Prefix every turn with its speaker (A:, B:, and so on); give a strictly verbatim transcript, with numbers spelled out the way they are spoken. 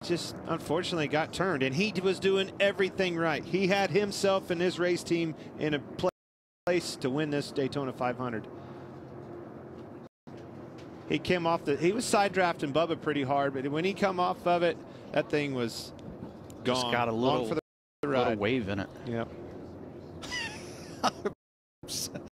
A: just unfortunately got turned, and he was doing everything right. He had himself and his race team in a place to win this Daytona five hundred. He came off the, he was side drafting Bubba pretty hard, but when he come off of it, that thing was gone.
B: Just got a little,
A: for the, the
B: little wave in it.
A: Yep.